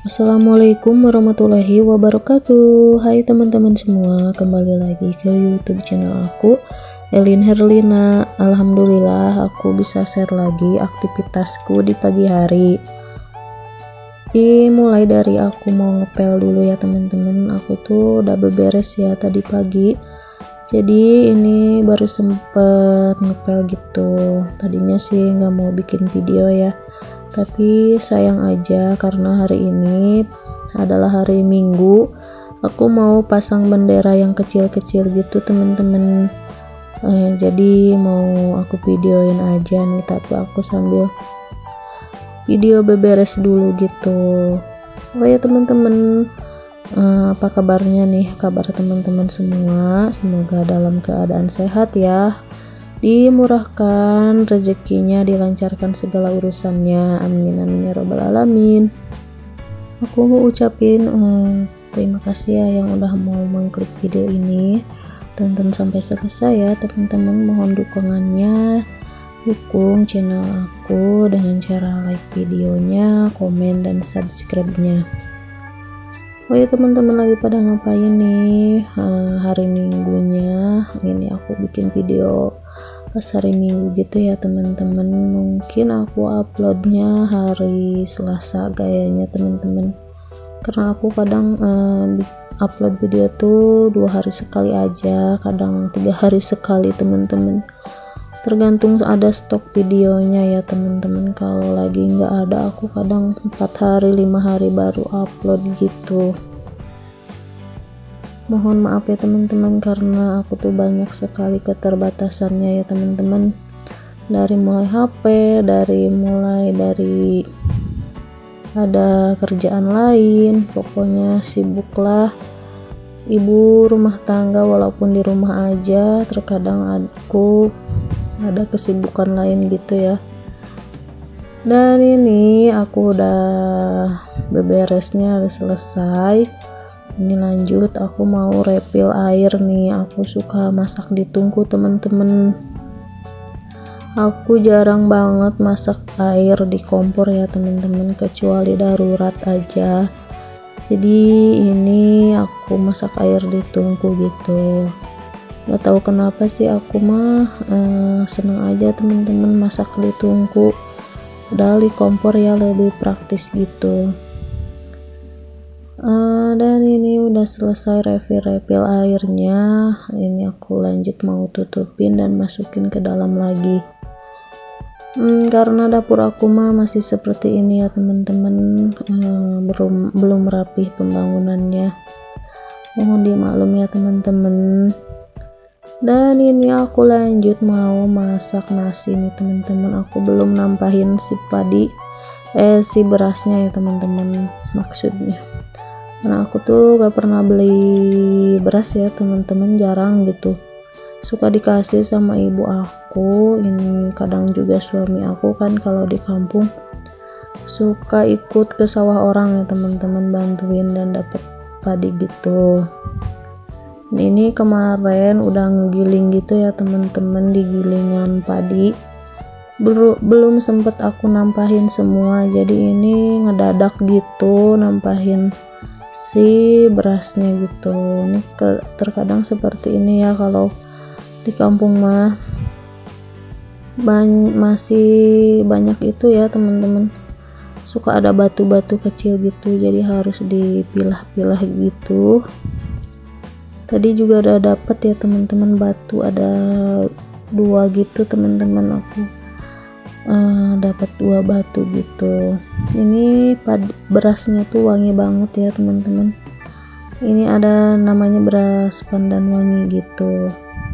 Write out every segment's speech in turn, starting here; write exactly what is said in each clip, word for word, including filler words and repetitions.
Assalamualaikum warahmatullahi wabarakatuh. Hai teman-teman semua, kembali lagi ke YouTube channel aku, Elin Herlina. Alhamdulillah aku bisa share lagi aktivitasku di pagi hari. Dimulai dari aku mau ngepel dulu ya teman-teman. Aku tuh udah beberes ya tadi pagi. Jadi ini baru sempet ngepel gitu. Tadinya sih nggak mau bikin video ya, tapi sayang aja karena hari ini adalah hari Minggu. Aku mau pasang bendera yang kecil-kecil gitu teman-teman. Eh, jadi mau aku videoin aja nih, tapi aku sambil video beberes dulu gitu. Oh ya teman-teman, eh, apa kabarnya nih? Kabar teman-teman semua semoga dalam keadaan sehat ya, dimurahkan rezekinya, dilancarkan segala urusannya, amin amin ya robbal alamin. Aku mau ucapin um, terima kasih ya yang udah mau mengklik video ini. Tonton sampai selesai ya teman-teman, mohon dukungannya, dukung channel aku dengan cara like videonya, komen dan subscribe nya. Oh ya teman-teman, lagi pada ngapain nih? Uh, hari minggunya ini aku bikin video pas hari minggu gitu ya teman-teman. Mungkin aku uploadnya hari Selasa kayaknya teman-teman, karena aku kadang uh, upload video tuh dua hari sekali aja, kadang tiga hari sekali teman-teman, tergantung ada stok videonya ya teman-teman. Kalau lagi nggak ada, aku kadang empat hari lima hari baru upload gitu. Mohon maaf ya teman-teman karena aku tuh banyak sekali keterbatasannya ya teman-teman, dari mulai H P, dari mulai dari ada kerjaan lain, pokoknya sibuk lah ibu rumah tangga. Walaupun di rumah aja terkadang aku ada kesibukan lain gitu ya. Dan ini aku udah beberesnya, udah selesai. Ini lanjut aku mau refill air nih. Aku suka masak di tungku teman-teman. Aku jarang banget masak air di kompor ya teman-teman, kecuali darurat aja. Jadi ini aku masak air di tungku gitu. Gak tahu kenapa sih aku mah eh, seneng aja teman-teman masak di tungku. Padahal di kompor ya lebih praktis gitu. Uh, dan ini udah selesai refill-refill airnya. Ini aku lanjut mau tutupin dan masukin ke dalam lagi. Hmm, karena dapur aku mah masih seperti ini ya teman-teman, uh, belum belum rapih pembangunannya. Mohon dimaklum ya teman-teman. Dan ini aku lanjut mau masak nasi nih teman-teman. Aku belum nampahin si padi, eh si berasnya ya teman-teman maksudnya. Karena aku tuh gak pernah beli beras ya teman-teman, jarang gitu. Suka dikasih sama ibu aku. Ini kadang juga suami aku kan kalau di kampung suka ikut ke sawah orang ya teman-teman, bantuin dan dapat padi gitu. Ini kemarin udah ngegiling gitu ya teman-teman, di gilingan padi Bel belum sempet aku nampahin semua, jadi ini ngedadak gitu nampahin si berasnya gitu. Ini terkadang seperti ini ya kalau di kampung mah, ban masih banyak itu ya teman-teman, suka ada batu-batu kecil gitu, jadi harus dipilah-pilah gitu. Tadi juga udah dapet ya teman-teman batu, ada dua gitu teman-teman, aku uh, dapat dua batu gitu. Ini pad berasnya tuh wangi banget ya teman-teman. Ini ada namanya beras pandan wangi gitu.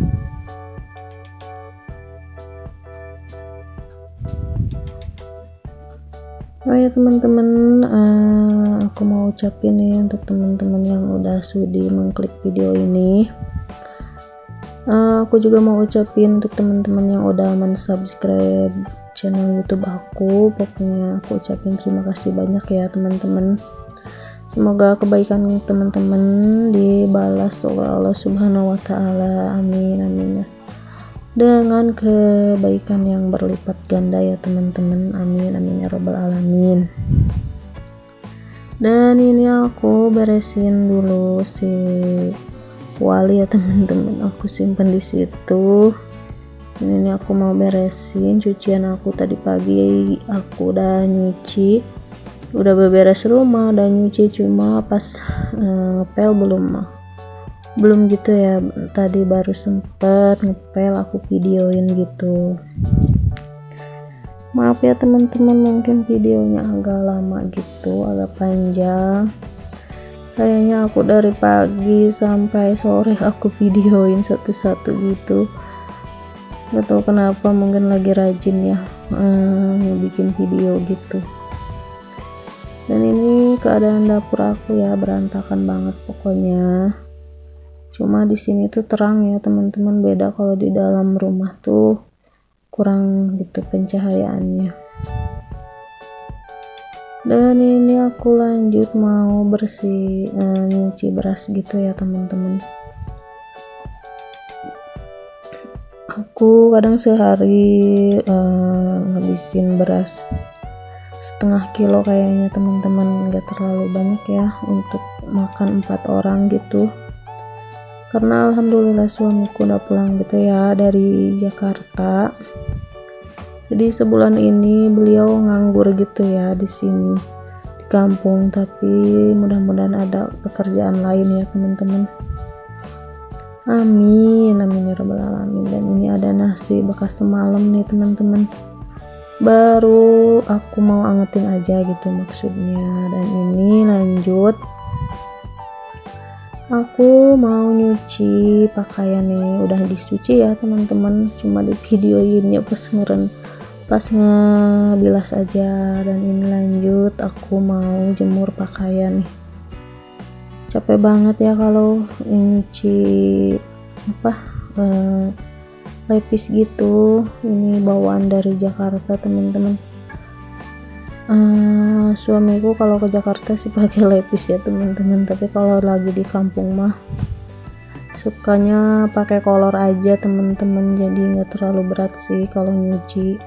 Oh ya teman-teman, uh, aku mau ucapin nih untuk teman-teman yang udah sudi mengklik video ini. Uh, aku juga mau ucapin untuk teman-teman yang udah mensubscribe channel YouTube aku. Pokoknya aku ucapin terima kasih banyak ya teman-teman. Semoga kebaikan teman-teman dibalas oleh Allah Subhanahu wa taala. Amin amin ya, dengan kebaikan yang berlipat ganda ya teman-teman, amin amin ya robbal alamin. Dan ini aku beresin dulu si kuali ya teman-teman, aku simpan di situ. Ini aku mau beresin cucian aku tadi pagi, aku udah nyuci, udah beberes rumah, udah nyuci, cuma pas eh, ngepel belum belum gitu ya, tadi baru sempet ngepel, aku videoin gitu. Maaf ya teman-teman, mungkin videonya agak lama gitu, agak panjang. Kayaknya aku dari pagi sampai sore aku videoin satu-satu gitu. Gak tahu kenapa, mungkin lagi rajin ya eh, bikin video gitu. Dan ini keadaan dapur aku ya, berantakan banget pokoknya. Cuma di sini tuh terang ya teman-teman, beda kalau di dalam rumah tuh kurang gitu pencahayaannya. Dan ini aku lanjut mau bersih eh, nyuci beras gitu ya teman-teman. Aku kadang sehari uh, ngabisin beras setengah kilo kayaknya teman-teman, gak terlalu banyak ya untuk makan empat orang gitu, karena alhamdulillah suamiku udah pulang gitu ya dari Jakarta. Jadi sebulan ini beliau nganggur gitu ya di sini di kampung, tapi mudah-mudahan ada pekerjaan lain ya teman-teman. Amin, amin ya rabbal alamin. Dan ini ada nasi bekas semalam nih teman-teman, baru aku mau angetin aja gitu maksudnya. Dan ini lanjut aku mau nyuci pakaian nih, udah dicuci ya teman-teman, cuma di videoinnya pas ngeren pas ngebilas aja. Dan ini lanjut aku mau jemur pakaian nih, capek banget ya kalau nyuci apa eh, lepis gitu. Ini bawaan dari Jakarta teman-teman. eh, suamiku kalau ke Jakarta sih pakai lepis ya teman-teman, tapi kalau lagi di kampung mah sukanya pakai kolor aja teman-teman, jadi nggak terlalu berat sih kalau nyuci.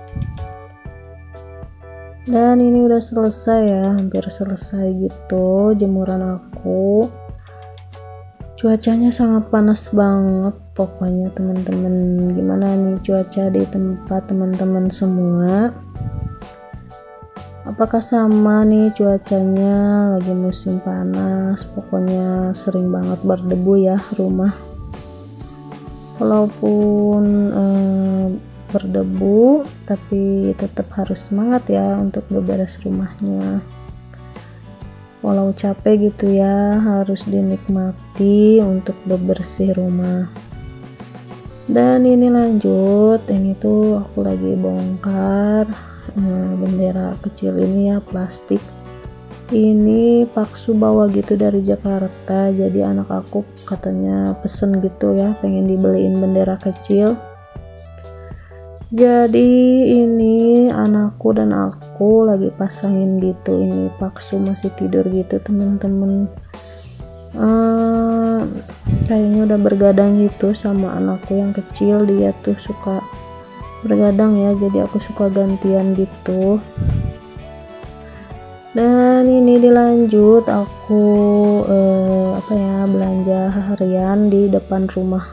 Dan ini udah selesai ya, hampir selesai gitu jemuran aku. Cuacanya sangat panas banget pokoknya teman-teman. Gimana nih cuaca di tempat teman-teman semua? Apakah sama nih cuacanya, lagi musim panas, pokoknya sering banget berdebu ya rumah. Walaupun eh, berdebu tapi tetap harus semangat ya untuk beberes rumahnya, walau capek gitu ya, harus dinikmati untuk bebersih rumah. Dan ini lanjut, ini tuh aku lagi bongkar eh, bendera kecil ini ya, plastik ini Paksu bawa gitu dari Jakarta. Jadi anak aku katanya pesen gitu ya, pengen dibeliin bendera kecil. Jadi ini anakku dan aku lagi pasangin gitu. Ini Paksu masih tidur gitu teman-teman. Uh, kayaknya udah bergadang gitu sama anakku yang kecil, dia tuh suka bergadang ya, jadi aku suka gantian gitu. Dan ini dilanjut aku eh, apa ya belanja harian di depan rumah.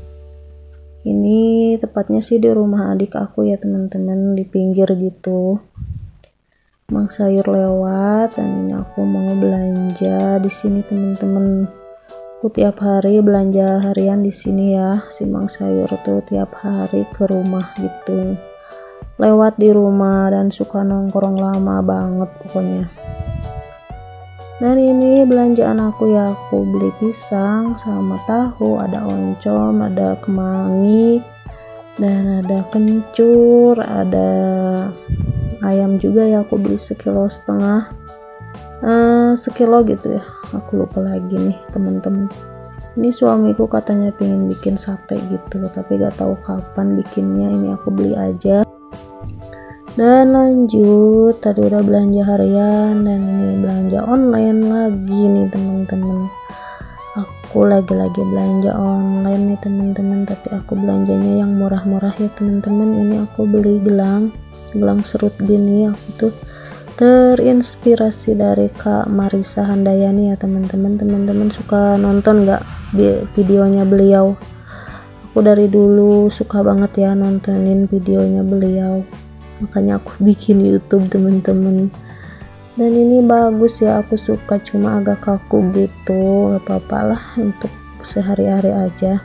Ini tepatnya sih di rumah adik aku ya teman-teman, di pinggir gitu. Mang Sayur lewat dan ini aku mau belanja di sini teman-teman. Aku tiap hari belanja harian di sini ya. Si Mang Sayur tuh tiap hari ke rumah gitu. Lewat di rumah dan suka nongkrong lama banget pokoknya. Dan ini belanjaan aku ya, aku beli pisang sama tahu, ada oncom, ada kemangi, dan ada kencur, ada ayam juga ya, aku beli sekilo setengah, uh, sekilo gitu ya, aku lupa lagi nih teman-teman. Ini suamiku katanya pengen bikin sate gitu, tapi gak tahu kapan bikinnya. Ini aku beli aja. Dan lanjut, tadi udah belanja harian dan ini belanja online lagi nih teman-teman. Aku lagi-lagi belanja online nih teman-teman, tapi aku belanjanya yang murah-murah ya teman-teman. Ini aku beli gelang gelang serut gini, aku tuh terinspirasi dari Kak Marisa Handayani ya teman-teman. Teman-teman suka nonton nggak videonya beliau? Aku dari dulu suka banget ya nontonin videonya beliau, makanya aku bikin YouTube teman-teman. Dan ini bagus ya, aku suka, cuma agak kaku gitu, gak apa-apa lah untuk sehari-hari aja.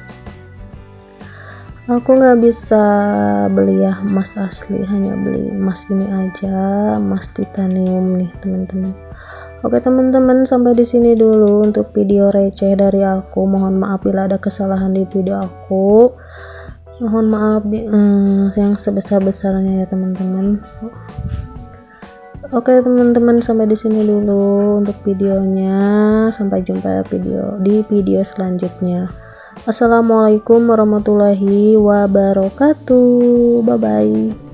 Aku nggak bisa beli ya emas asli, hanya beli emas ini aja, emas titanium nih teman-teman. Oke teman-teman, sampai di sini dulu untuk video receh dari aku. Mohon maaf bila ada kesalahan di video aku. Mohon maaf eh, yang sebesar-besarnya ya teman-teman. Oke teman-teman, sampai di sini dulu untuk videonya. Sampai jumpa video di video selanjutnya. Assalamualaikum warahmatullahi wabarakatuh. Bye bye.